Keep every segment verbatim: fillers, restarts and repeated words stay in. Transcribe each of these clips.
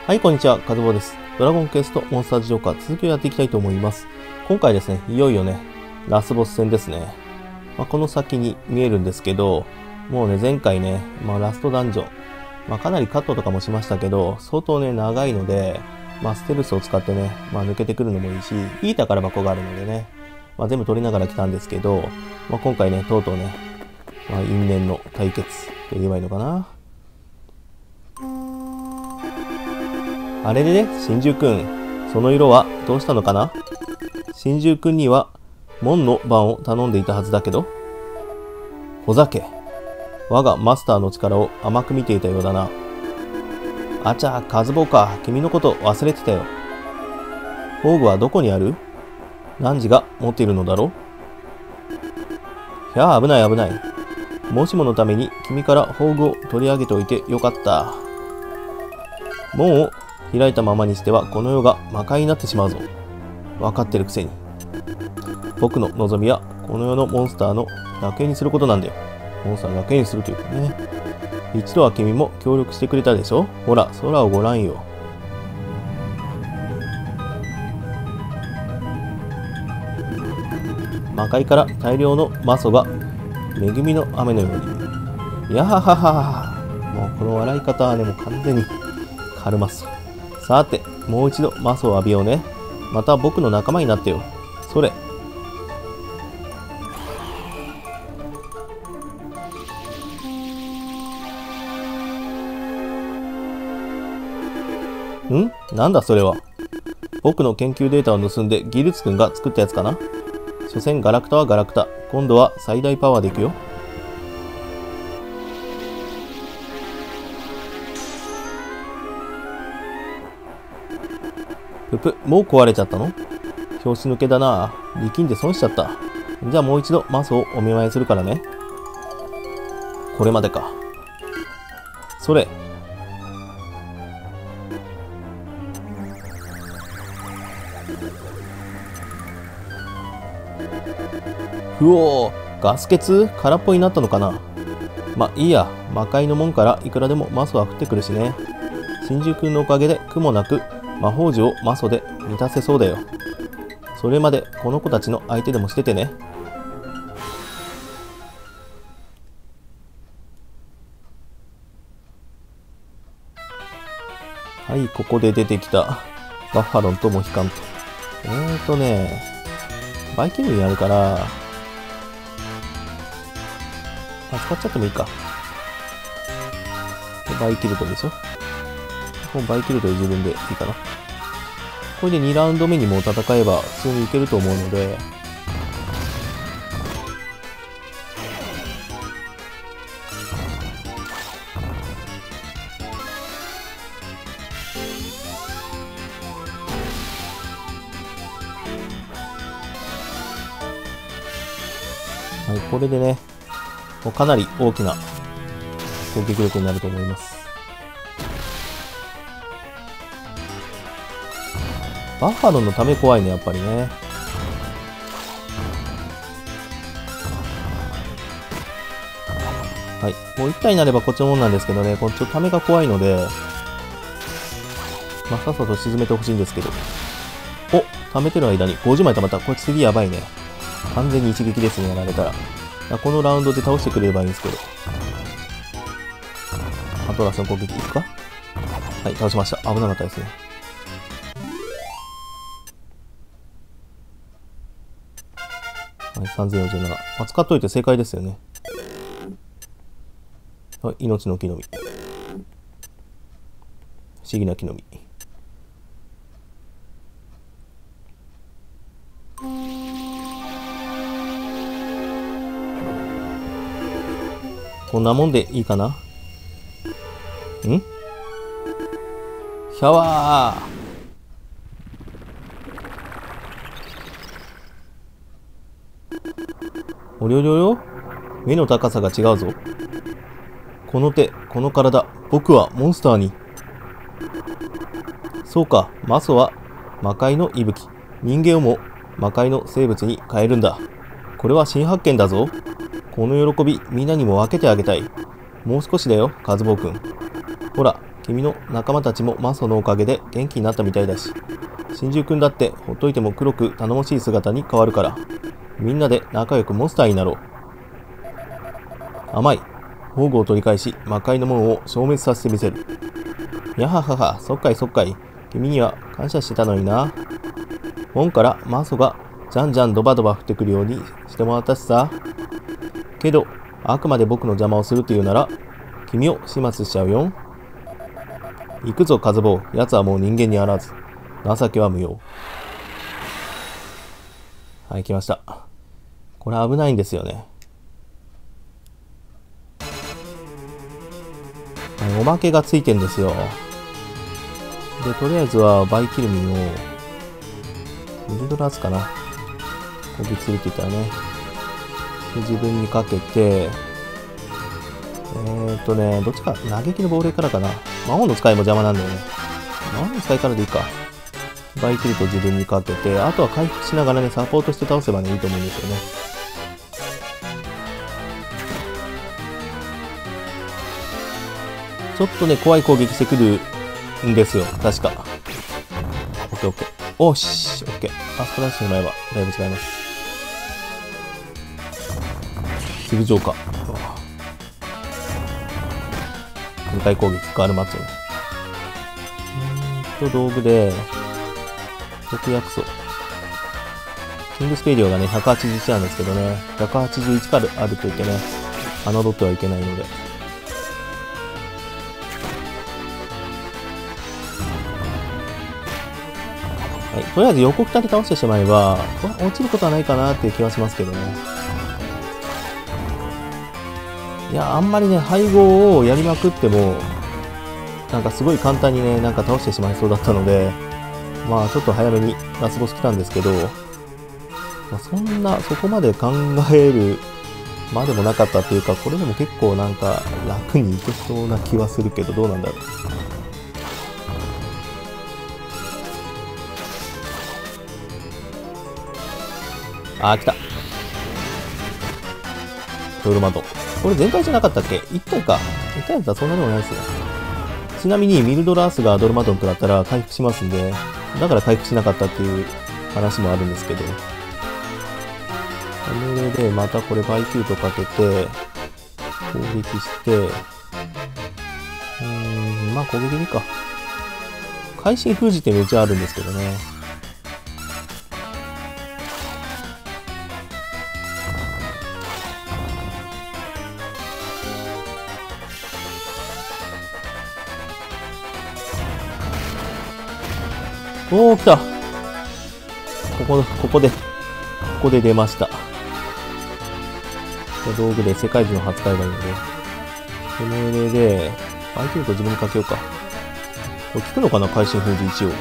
はい、こんにちは。カズボです。ドラゴンクエストモンスターズジョーカー続きをやっていきたいと思います。今回ですね、いよいよね、ラスボス戦ですね。まあ、この先に見えるんですけど、もうね、前回ね、まあ、ラストダンジョン、まあ、かなりカットとかもしましたけど、相当ね、長いので、まあ、ステルスを使ってね、まあ、抜けてくるのもいいし、いい宝箱があるのでね、まあ、全部取りながら来たんですけど、まあ、今回ね、とうとうね、まあ、因縁の対決と言えばいいのかな。あれでね、真珠くん、その色はどうしたのかな？真珠くんには門の番を頼んでいたはずだけど。ほざけ。我がマスターの力を甘く見ていたようだな。あちゃ、カズボか。君のこと忘れてたよ。宝具はどこにある？汝が持っているのだろう？いや、危ない危ない。もしものために君から宝具を取り上げておいてよかった。門を開いたままにしてはこの世が魔界になってしまうぞ。分かってるくせに。僕の望みはこの世のモンスターの楽園にすることなんだよ。モンスターの楽園にするというかね。一度は君も協力してくれたでしょ？ほら、空をご覧よ。魔界から大量の魔素が恵みの雨のように。やはははは。もうこの笑い方はね、もう完全にカルマス。さて、もう一度マスを浴びようね。また僕の仲間になってよ。それ。ん？なんだそれは。僕の研究データを盗んでギルツくんが作ったやつかな。所詮ガラクタはガラクタ。今度は最大パワーでいくよ。ぷぷ、もう壊れちゃったの？拍子抜けだな。力んで損しちゃった。じゃあもう一度マスをお見舞いするからね。これまでか。それ。ふおー、ガス欠？空っぽになったのかな。ま、いいや。魔界の門からいくらでもマスは降ってくるしね。真珠くんのおかげで苦もなく魔法樹をマソで満たせそうだよ。それまでこの子たちの相手でもしててね。はい、ここで出てきたバッファロンとモヒカンと。えーとね、バイキルにあるから、あ、使っちゃってもいいか。バイキルトでしょ。もうバイキルトで自分でいいかな。これでにラウンド目にも戦えば普通にいけると思うので、はい、これでね、もうかなり大きな攻撃力になると思います。バッファロンのため怖いね、やっぱりね。はい。もういち体になればこっちのもんなんですけどね、こっちのためが怖いので、まあ、さっさと沈めてほしいんですけど。お、溜めてる間にごじゅうまい溜まった。これ次やばいね。完全に一撃ですね、やられたら。このラウンドで倒してくれればいいんですけど。アトラスの攻撃いくか？はい、倒しました。危なかったですね。はい、さんぜんよんじゅうなな。まあ、使っといて正解ですよね。はい、命の木の実。不思議な木の実。こんなもんでいいかな？ん？シャワー！おりょりょりょ？目の高さが違うぞ。この手、この体、僕はモンスターに。そうか、マソは魔界の息吹。人間をも魔界の生物に変えるんだ。これは新発見だぞ。この喜び、みんなにも分けてあげたい。もう少しだよ、カズボウ君。ほら、 君の仲間たちもマソのおかげで元気になったみたいだし、真珠くんだってほっといても黒く頼もしい姿に変わるから、みんなで仲良くモンスターになろう。甘い。宝具を取り返し、魔界の門を消滅させてみせる。やははは、そっかいそっかい。君には感謝してたのにな。門からマソがじゃんじゃんドバドバ降ってくるようにしてもらったしさ。けど、あくまで僕の邪魔をするというなら、君を始末しちゃうよ。行くぞ、カズボウ。奴はもう人間にあらず。情けは無用。はい、来ました。これ危ないんですよね。はい、おまけがついてんですよ。で、とりあえずはバイキルミンを、ミルドラースかな。攻撃するって言ったらね。で、自分にかけて、えーっとね、どっちか、嘆きの亡霊からかな。魔王の使いも邪魔なんだよね。魔王の使いからでいいか。バイキルと自分にかけて、あとは回復しながらね、サポートして倒せばね、いいと思うんですよね。ちょっとね、怖い攻撃してくるんですよ、確か。オッケーオッケー。おし、オッケー。あそこ出してもらえば、だいぶ違います。次浄化。にかい攻撃、ガールマッツォね。うーんと、道具で、毒薬素。キングスペリオがね、ひゃくはちじゅういちなんですけどね、ひゃくはちじゅういちからあると言ってね、侮ってはいけないので。はい、とりあえず横ふたり倒してしまえば、落ちることはないかなっていう気はしますけどね。いや、あんまりね、配合をやりまくっても、なんかすごい簡単にね、なんか倒してしまいそうだったので、まあちょっと早めにラスボス来たんですけど、まあ、そんな、そこまで考えるまでもなかったっていうか、これでも結構なんか楽にいけそうな気はするけど、どうなんだろう。あー、来た。ドルマドン。これ全体じゃなかったっけ？ いち 体か。いち体だったらそんなでもないですね。ちなみにミルドラースがドルマドン食らったら回復しますんで、だから回復しなかったっていう話もあるんですけど。命令でまたこれバイキュートかけて、攻撃して、うーん、まあ攻撃でいいか。会心封じてるうちはあるんですけどね。おー、来た。ここ、ここで、ここで出ました。道具で世界中の初使えばいいので。命令で、バイキルト自分にかけようか。これ効くのかな、会心封じ一応。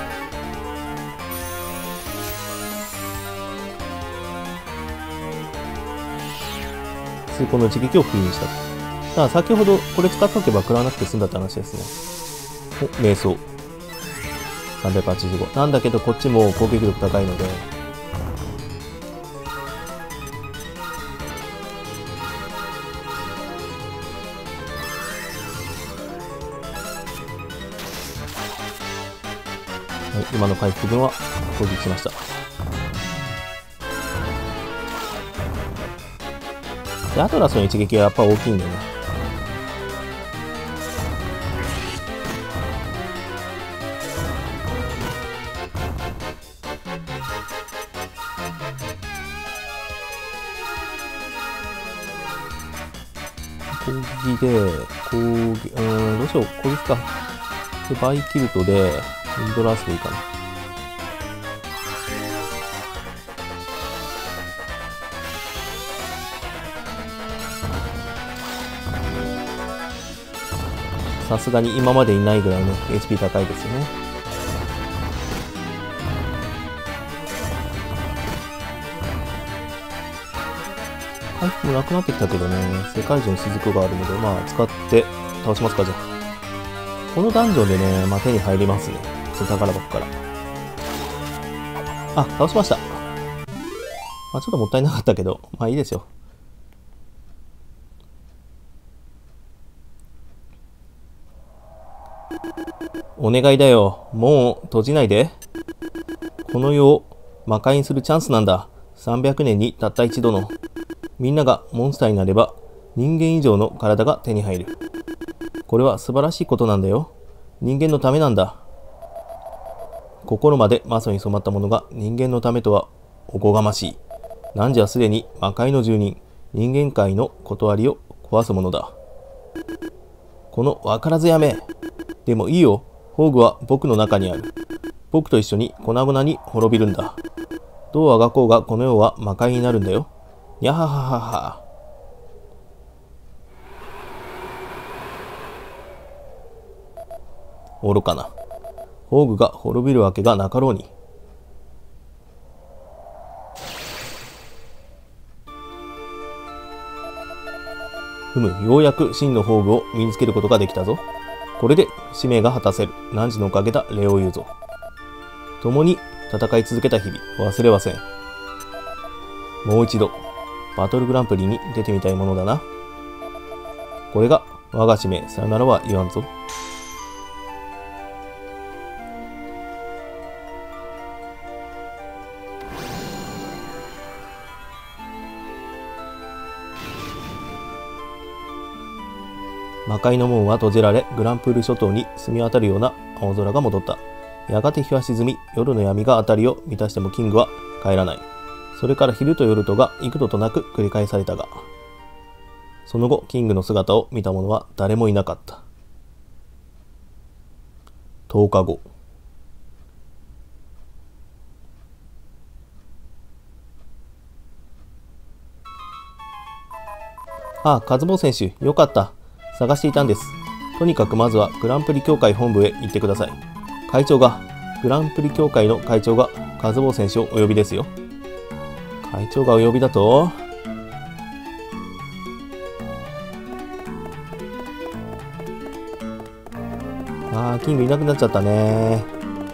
通行の一撃を封印した。ただ先ほどこれ使っておけば食らわなくて済んだって話ですね。お、瞑想。さんびゃくはちじゅうご。なんだけどこっちも攻撃力高いので、はい、今の回復分は攻撃しました。で、アトラスの一撃はやっぱ大きいんでね。攻撃で、攻撃、うーん、どうしよう、攻撃か。で、バイキルトで、ミルドラースでいいかな。さすがに今までいないぐらいの エイチピー 高いですよね。回復もなくなってきたけどね、世界中に雫があるので、まあ使って倒しますか、じゃあ。このダンジョンでね、まあ手に入りますね。その宝箱から。あ、倒しました。まあちょっともったいなかったけど、まあいいですよ。 お願いだよ。門を閉じないで。この世を魔界にするチャンスなんだ。さんびゃくねんにたった一度の。みんながモンスターになれば人間以上の体が手に入る。これは素晴らしいことなんだよ。人間のためなんだ。心までマソに染まった者が人間のためとはおこがましい。なんじゃすでに魔界の住人、人間界の断りを壊すものだ。このわからずやめ。でもいいよ。宝具は僕の中にある。僕と一緒に粉々に滅びるんだ。どうあがこうがこの世は魔界になるんだよ。にゃはははは。愚かな。宝具が滅びるわけがなかろうに。ふむ、ようやく真の宝具を身につけることができたぞ。これで使命が果たせる。汝のおかげだ、礼を言うぞ。共に戦い続けた日々、忘れはせん。もう一度、バトルグランプリに出てみたいものだな。これが我が使命、さよならは言わんぞ。魔界の門は閉じられ、グランプール諸島に澄み渡るような青空が戻った。やがて日は沈み、夜の闇が辺りを満たしてもキングは帰らない。それから昼と夜とが幾度となく繰り返されたが、その後キングの姿を見た者は誰もいなかった。とおかご。ああ、カズボ選手、よかった。探していたんです。とにかくまずはグランプリ協会本部へ行ってください。会長が、グランプリ協会の会長がカズボ選手をお呼びですよ。会長がお呼びだと？あー、キングいなくなっちゃったね。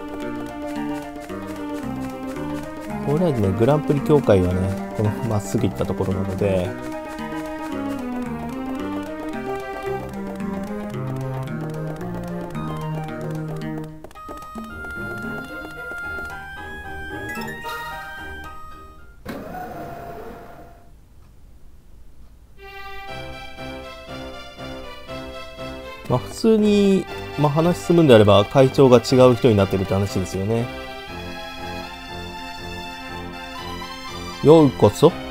とりあえずね、グランプリ協会はね、このまっすぐ行ったところなので、まあ普通に、まあ、話進むんであれば会長が違う人になってるって話ですよね。ようこそ。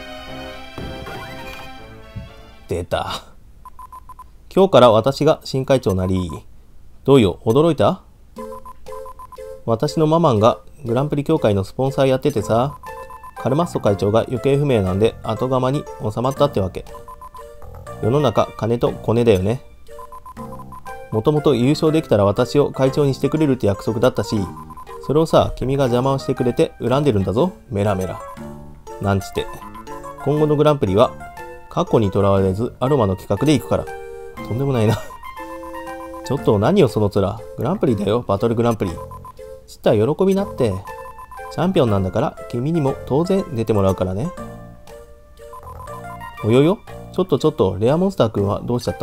出た。今日から私が新会長なり。どうよ、驚いた？私のママンがグランプリ協会のスポンサーやっててさ、カルマッソ会長が行方不明なんで後釜に収まったってわけ。世の中金とコネだよね。もともと優勝できたら私を会長にしてくれるって約束だったし、それをさ、君が邪魔をしてくれて恨んでるんだぞ、メラメラ。なんちって。今後のグランプリは、過去にとらわれずアロマの企画で行くから。とんでもないな。ちょっと何よその面。グランプリだよ、バトルグランプリ。ちったら喜びなって。チャンピオンなんだから、君にも当然出てもらうからね。およよ、ちょっとちょっと、レアモンスターくんはどうしちゃった？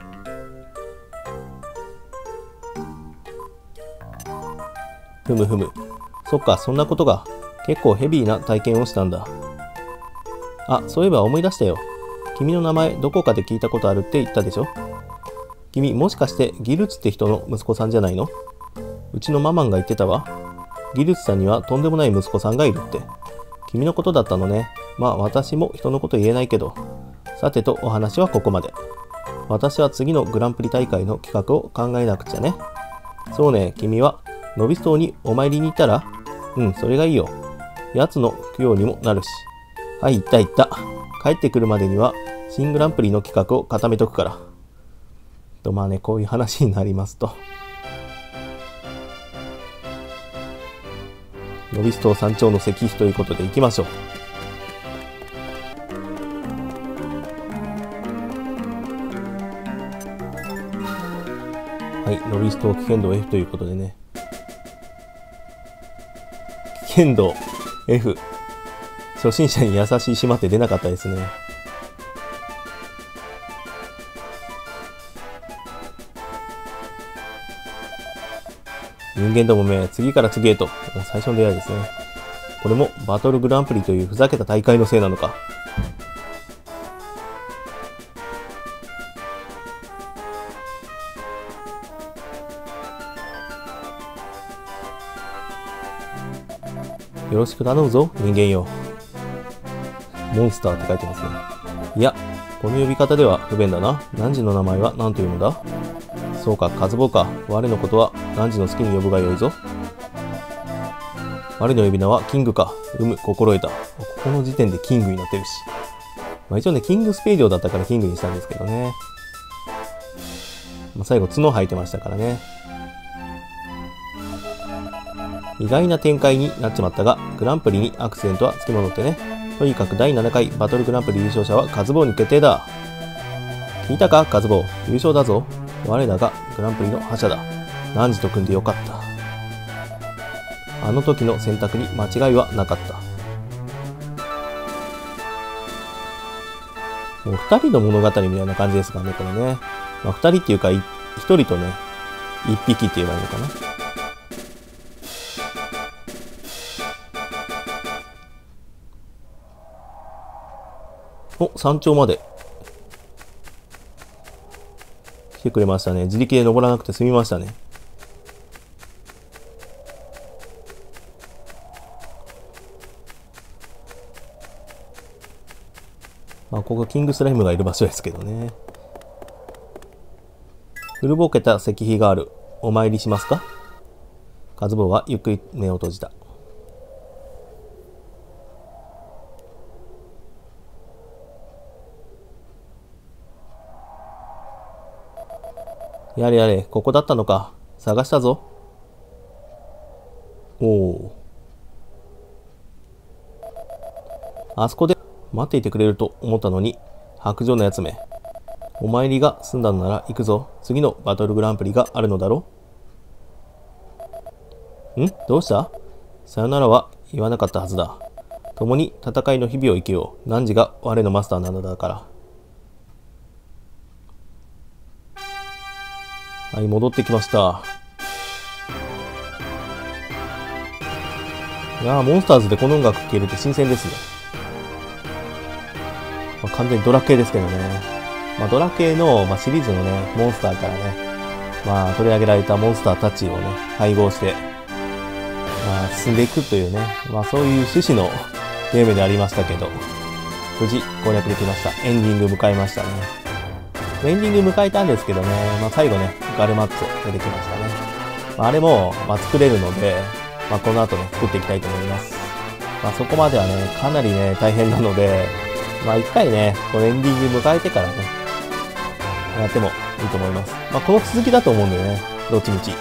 ふむふむ。そっか、そんなことが。結構ヘビーな体験をしたんだ。あ、そういえば思い出したよ。君の名前どこかで聞いたことあるって言ったでしょ？君もしかしてギルツって人の息子さんじゃないの？うちのママンが言ってたわ。ギルツさんにはとんでもない息子さんがいるって。君のことだったのね。まあ私も人のこと言えないけど。さてとお話はここまで。私は次のグランプリ大会の企画を考えなくちゃね。そうね、君はノビス島にお参りに行ったら？うん、それがいいよ。奴の供養にもなるし。はい、行った行った。帰ってくるまでには新グランプリの企画を固めとくから。と、まあね、こういう話になりますと。ノビス島山頂の石碑ということで行きましょう。はい、ノビス島危険度 F ということでね。危険度 F。初心者に優しい島って出なかったですね。 人間どもめ、次から次へと。もう最初の出会いですね。これもバトルグランプリというふざけた大会のせいなのか。よろしく頼むぞ、人間よ。モンスターって書いてますね。いや、この呼び方では不便だな。汝の名前は何というのだ？そうか、カズボか。我のことは汝の好きに呼ぶがよいぞ。我の呼び名はキングか。うむ、心得た。ここの時点でキングになってるし。まあ一応ね、キングスペイディオだったからキングにしたんですけどね。まあ、最後角生えてましたからね。意外な展開になっちまったが、グランプリにアクセントはつき戻ってね。とにかくだいななかいバトルグランプリ優勝者はカズボウに決定だ。聞いたか、カズボウ。優勝だぞ。我らがグランプリの覇者だ。汝と組んでよかった。あの時の選択に間違いはなかった。もう二人の物語みたいな感じですかね、これね。まあ、二人っていうか、一人とね、一匹って言えばいいのかな。お、山頂まで来てくれましたね。自力で登らなくて済みましたね。まあ、ここがキングスライムがいる場所ですけどね。古ぼけた石碑がある。お参りしますか？カズボウはゆっくり目を閉じた。やれやれ、ここだったのか。探したぞ。おお。あそこで待っていてくれると思ったのに、白状のやつめ。お参りが済んだのなら行くぞ。次のバトルグランプリがあるのだろう。ん？どうした？さよならは言わなかったはずだ。共に戦いの日々を生きよう。汝が我のマスターなのだから。はい、戻ってきました。いやー、モンスターズでこの音楽聴けるって新鮮ですね。まあ、完全にドラ系ですけどね。まあ、ドラ系の、まあ、シリーズのね、モンスターからね、まあ、取り上げられたモンスターたちをね、配合して、まあ、進んでいくというね、まあ、そういう趣旨のゲームでありましたけど、無事攻略できました。エンディング迎えましたね。エンディング迎えたんですけどね、まあ、最後ね、ガルマッツォ出てきましたね。まあ、あれも、まあ、作れるので、まあ、この後ね、作っていきたいと思います。まあ、そこまではね、かなりね、大変なので、まあ、一回ね、このエンディング迎えてからね、やってもいいと思います。まあ、この続きだと思うんだよね、どっちみち。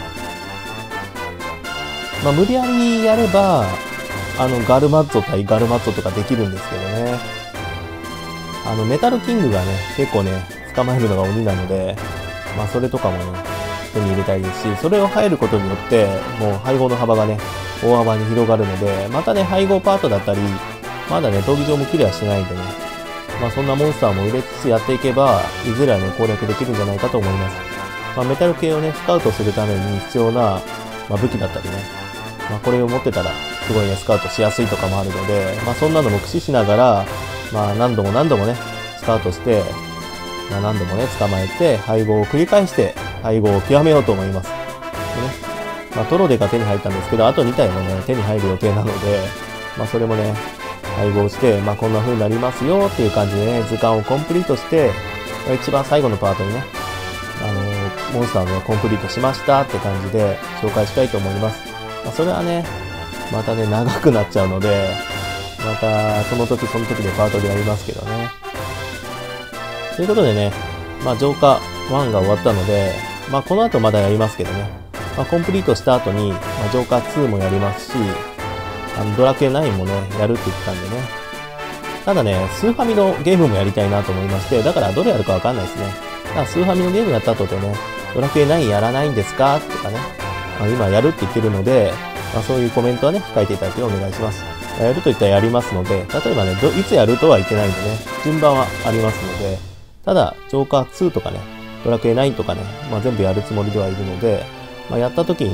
まあ、無理やりやれば、あの、ガルマッツォ対ガルマッツォとかできるんですけどね。あの、メタルキングがね、結構ね、捕まえるのが鬼なので、まあそれとかもね、手に入れたいですし、それを入ることによって、もう配合の幅がね、大幅に広がるので、またね、配合パートだったり、まだね、闘技場もクリアしてないんでね、まあそんなモンスターも入れつつやっていけば、いずれはね、攻略できるんじゃないかと思います。まあメタル系をね、スカウトするために必要な、まあ、武器だったりね、まあこれを持ってたら、すごいね、スカウトしやすいとかもあるので、まあそんなのも駆使しながら、まあ何度も何度もね、スカウトして、まあ、何度もね、捕まえて、配合を繰り返して、配合を極めようと思います。でね、まあ、トロデが手に入ったんですけど、あとにたいもね、手に入る予定なので、まあ、それもね、配合して、まあ、こんな風になりますよっていう感じでね、図鑑をコンプリートして、一番最後のパートにね、あのー、モンスターのね、コンプリートしましたって感じで紹介したいと思います。まあ、それはね、またね、長くなっちゃうので、また、その時その時でパートでやりますけどね。ということでね、まあ、浄化ワンが終わったので、まあ、この後まだやりますけどね、まあ、コンプリートした後に、まあ、浄化ツーもやりますし、あのドラクエナインもね、やるって言ってたんでね。ただね、スーファミのゲームもやりたいなと思いまして、だからどれやるかわかんないですね。だからスーファミのゲームやった後でね、ドラクエナインやらないんですかとかね、まあ、今やるって言ってるので、まあ、そういうコメントはね、控えていただけお願いします。やると言ったらやりますので、例えばね、どいつやるとは言ってないんでね、順番はありますので、ただ、ジョーカーツーとかね、ドラクエナインとかね、まあ、全部やるつもりではいるので、まあ、やった時にね、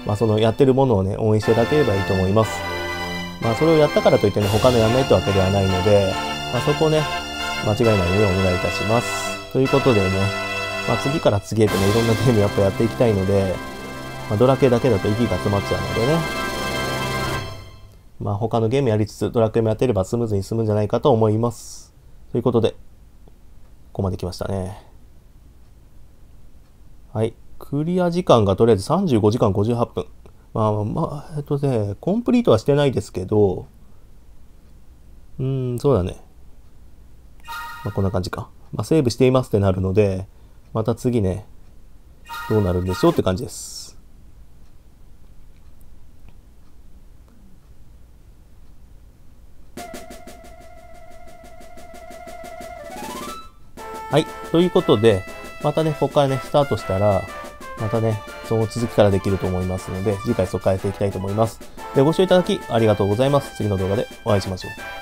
まあそのやってるものをね、応援していただければいいと思います。まあそれをやったからといってね、他のやんないってわけではないので、まあそこをね、間違いないようにお願いいたします。ということでね、まあ次から次へとね、いろんなゲームやっぱやっていきたいので、まあドラクエだけだと息が詰まっちゃうのでね、まあ他のゲームやりつつドラクエもやってればスムーズに進むんじゃないかと思います。ということで、ここまで来ましたね。はい。クリア時間がとりあえずさんじゅうごじかんごじゅうはっぷん。まあまあ、えっとね、コンプリートはしてないですけど、うーん、そうだね。まあこんな感じか。まあセーブしていますってなるので、また次ね、どうなるんでしょうって感じです。はい。ということで、またね、ここからね、スタートしたら、またね、その続きからできると思いますので、次回そこからやっていきたいと思います。で、ご視聴いただきありがとうございます。次の動画でお会いしましょう。